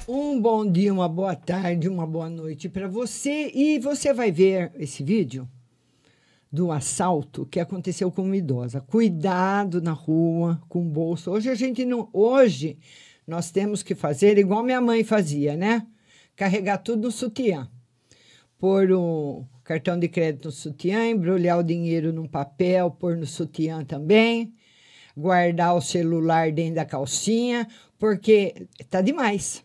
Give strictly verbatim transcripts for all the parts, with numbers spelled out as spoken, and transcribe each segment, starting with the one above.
Um bom dia, uma boa tarde, uma boa noite para você. E você vai ver esse vídeo do assalto que aconteceu com uma idosa. Cuidado na rua com bolsa. Hoje a gente não, hoje nós temos que fazer igual minha mãe fazia, né? Carregar tudo no sutiã. Pôr o cartão de crédito no sutiã, embrulhar o dinheiro num papel, pôr no sutiã também, guardar o celular dentro da calcinha, porque tá demais.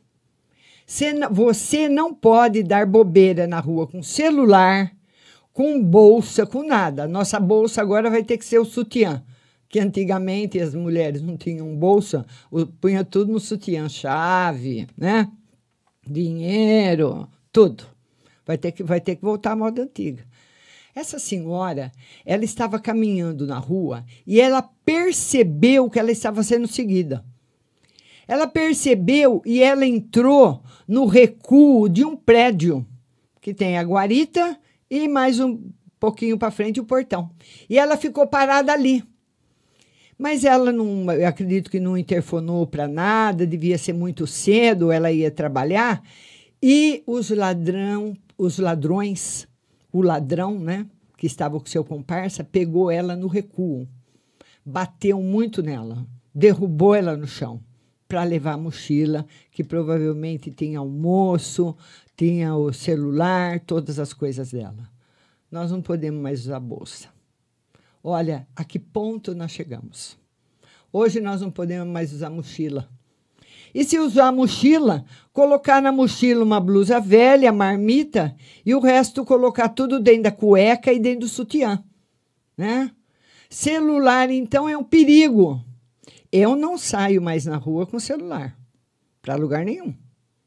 Você não pode dar bobeira na rua com celular, com bolsa, com nada. Nossa bolsa agora vai ter que ser o sutiã, que antigamente as mulheres não tinham bolsa, punha tudo no sutiã, chave, né? Dinheiro, tudo. Vai ter que, vai ter que voltar à moda antiga. Essa senhora, ela estava caminhando na rua e ela percebeu que ela estava sendo seguida. Ela percebeu e ela entrou no recuo de um prédio que tem a guarita e mais um pouquinho para frente o portão. E ela ficou parada ali. Mas ela não, eu acredito que não interfonou para nada, devia ser muito cedo, ela ia trabalhar. E os ladrão, os ladrões, o ladrão, né, que estava com seu comparsa, pegou ela no recuo. Bateu muito nela, derrubou ela no chão para levar a mochila, que provavelmente tinha almoço, tinha o celular, todas as coisas dela. Nós não podemos mais usar bolsa. Olha, a que ponto nós chegamos. Hoje nós não podemos mais usar mochila. E se usar a mochila, colocar na mochila uma blusa velha, marmita, e o resto colocar tudo dentro da cueca e dentro do sutiã, né? Celular, então, é um perigo. Eu não saio mais na rua com celular, para lugar nenhum.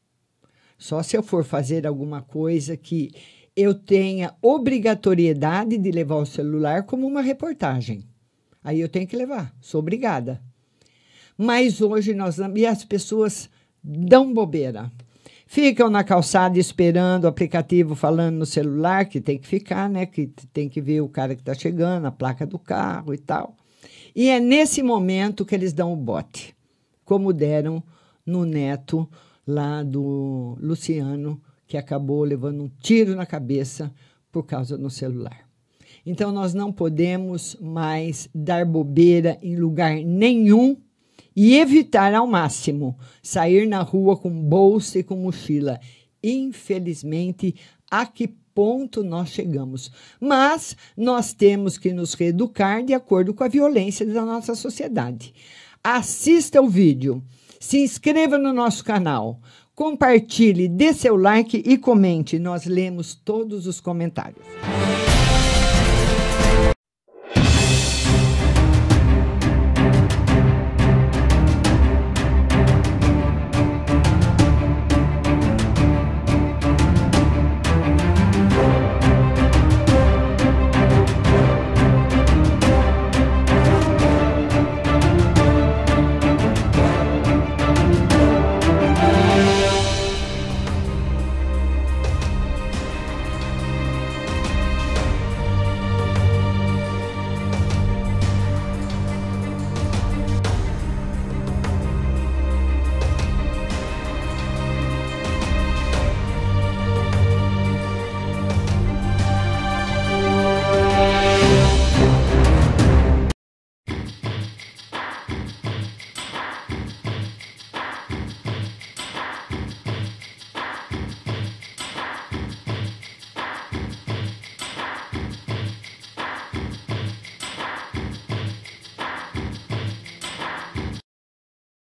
Só se eu for fazer alguma coisa que eu tenha obrigatoriedade de levar o celular como uma reportagem. Aí eu tenho que levar, sou obrigada. Mas hoje nós... E as pessoas dão bobeira. Ficam na calçada esperando o aplicativo falando no celular, que tem que ficar, né? Que tem que ver o cara que está chegando, a placa do carro e tal. E é nesse momento que eles dão o bote, como deram no neto lá do Luciano, que acabou levando um tiro na cabeça por causa do celular. Então, nós não podemos mais dar bobeira em lugar nenhum e evitar ao máximo sair na rua com bolsa e com mochila. Infelizmente, a que ponto nós chegamos. Mas nós temos que nos reeducar de acordo com a violência da nossa sociedade. Assista o vídeo, se inscreva no nosso canal, compartilhe, dê seu like e comente. Nós lemos todos os comentários.